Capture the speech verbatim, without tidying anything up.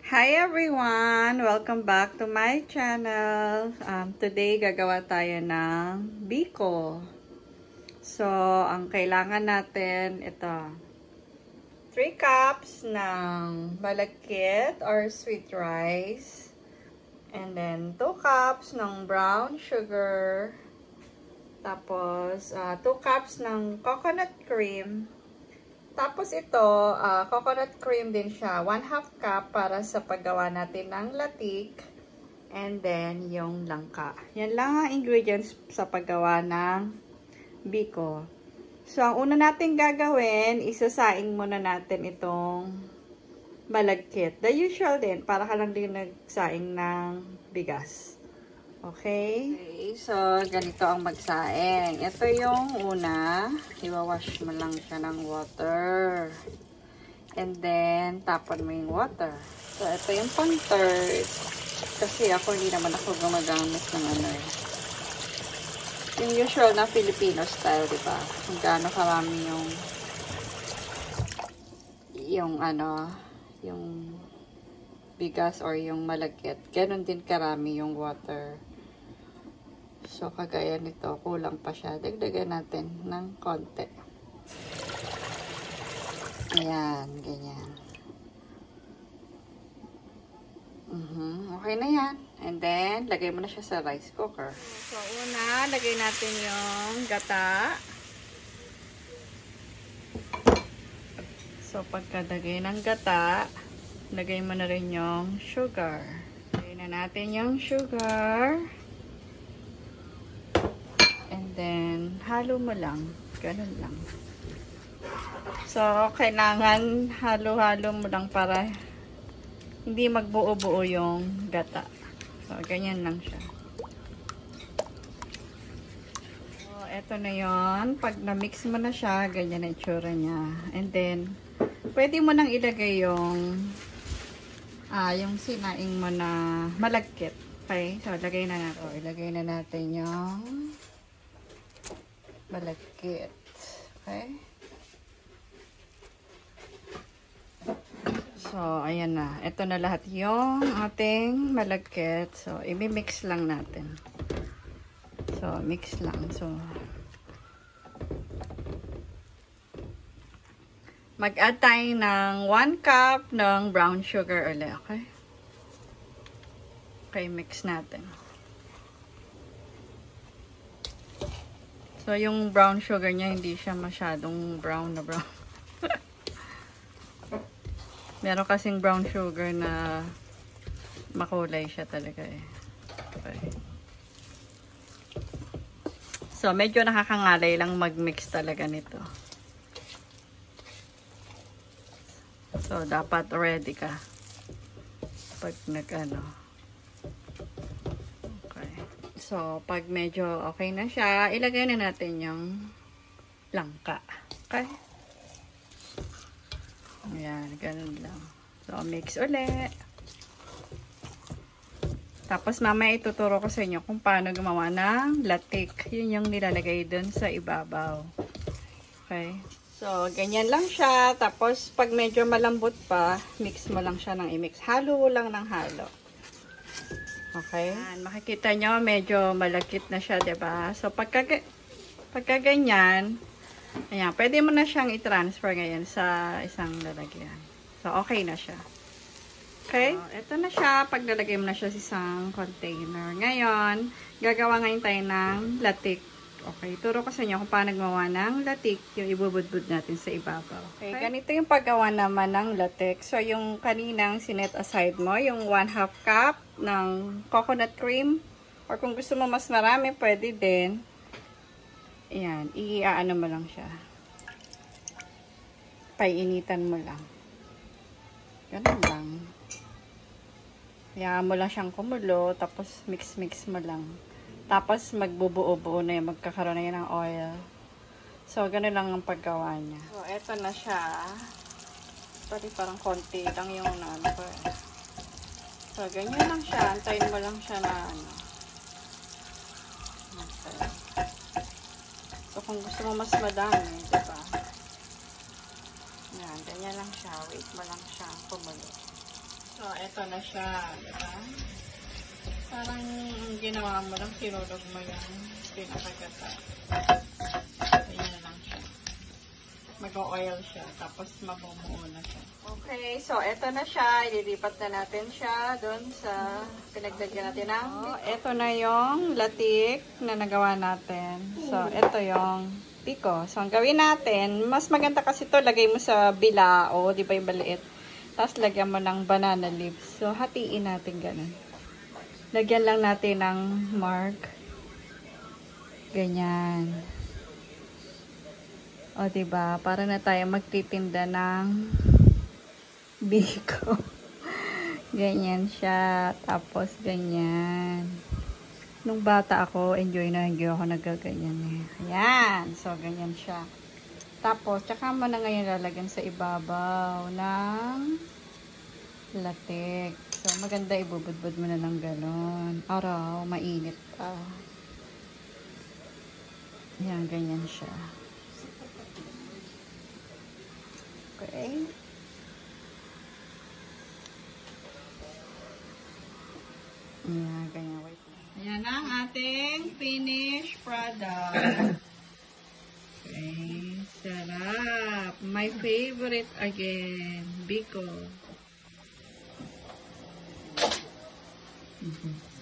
Hi everyone! Welcome back to my channel. Um, today, gagawa tayo ng biko. So, ang kailangan natin, ito. three cups ng malagkit or sweet rice. And then, two cups ng brown sugar. Tapos, uh, two cups ng coconut cream. Tapos ito, uh, coconut cream din siya. one half cup para sa paggawa natin ng latik. And then, yung langka. Yan lang ang ingredients sa paggawa ng biko. So, ang una natin gagawin, isasaing muna natin itong malagkit. The usual din, para ka lang din nagsaing ng bigas. Okay? Okay, so ganito ang magsaing. Ito yung una. Iwawash mo lang siya ng water. And then, tapon mo yung water. So, ito yung pang third. Kasi ako, hindi naman ako gumagamit ng ano eh. Yung usual na Filipino style, diba? Kung gaano karami yung yung ano, yung bigas or yung malagkit. Ganon din karami yung water. So, kagaya nito, kulang pa siya. Dagdagan natin ng konti. Ayan, ganyan. Uh-huh. Okay na yan. And then, lagay mo na siya sa rice cooker. So, una, lagay natin yung gata. So, pagkalagay ng gata, lagay mo na rin yung sugar. Lagay na natin yung sugar. And then, halo mo lang. Ganun lang. So, kailangan halo-halo mo lang para hindi magbuo-buo yung gata. So, ganyan lang siya. So, eto na yon. Pag na-mix mo na siya, ganyan na itsura niya. And then, pwede mo nang ilagay yung ah, yung sinaing mo na malagkit. Okay? So, lagay na natin. Ilagay na natin yung malagkit. Okay? So, ayan na. Ito na lahat yung ating malagkit. So, i-mix lang natin. So, mix lang. So, mag-add tayo ng one cup ng brown sugar ulit. Okay? Okay, mix natin. So, yung brown sugar niya, hindi siya masyadong brown na brown. Meron kasing brown sugar na makulay siya talaga eh. Okay. So, medyo nakakangalay lang mag-mix talaga nito. So, dapat ready ka pag nag-ano. Okay. So, pag medyo okay na siya, ilagay na natin yung langka. Okay? Ayan, ganun lang. So, mix ulit. Tapos, mamaya ituturo ko sa inyo kung paano gumawa ng latik. Yun yung nilalagay dun sa ibabaw. Okay? So, ganyan lang siya. Tapos, pag medyo malambot pa, mix mo lang siya ng i-mix. Halo lang ng halo. Okay? Ayan, makikita nyo, medyo malagkit na siya, diba? So, pagka, pagka ganyan, ayan, pwede mo na siyang i-transfer ngayon sa isang lalagyan. So, okay na siya. Okay? So, ito na siya. Pag lalagay mo na siya sa isang container. Ngayon, gagawa ngayon tayo ng latik. Okay, turo ko sa inyo kung paano gumawa ng latik, yung ibubudbud natin sa ibabaw. Okay, okay, ganito yung paggawa naman ng latik. So, yung kaninang sinet aside mo, yung one half cup ng coconut cream, or kung gusto mo mas marami, pwede din. Ayan, i-aano mo lang siya. Paiinitan mo lang. Ganun lang. Hayaan mo lang siyang kumulo, tapos mix-mix mo lang. Tapos, magbubuo-buo na yan. Magkakaroon na yan ng oil. So, ganun lang ang paggawa niya. So, eto na siya. Sorry, parang konti lang yung ano ko eh. So, ganyan lang siya. Antayin mo lang siya na ano. Okay. So, kung gusto mo mas madami, diba? Yan, ganyan lang siya. Wait mo lang siya kumulo. So, eto na siya. Diba? Parang ginawa mo lang, sinulog mo yung pinakagata. Ayan na lang siya. Mag-oil siya, tapos mabumuo na siya. Okay, so eto na siya. Ililipat na natin siya doon sa pinagdagyan natin ng... So, eto na yung latik na nagawa natin. So, eto yung piko. So, ang gawin natin, mas maganda kasi to lagay mo sa bilao, di ba yung maliit? Tapos, lagyan mo ng banana leaves. So, hatiin natin ganun. Lagyan lang natin ng mark. Ganyan. O, diba? Para na tayo magtitinda ng biko. Ganyan siya. Tapos, ganyan. Nung bata ako, enjoy na enjoy ako nagaganyan eh. Ayan. So, ganyan siya. Tapos, tsaka mo na ngayon lalagyan sa ibabaw ng latik. So, maganda ibubudbud mo na ng ganon. Araw, mainit pa. Ayan, ganyan siya. Okay. Ayan, ganyan. Wait. Ayan ang ating finished product. Okay. Sarap. My favorite again. Biko. Mm-hmm.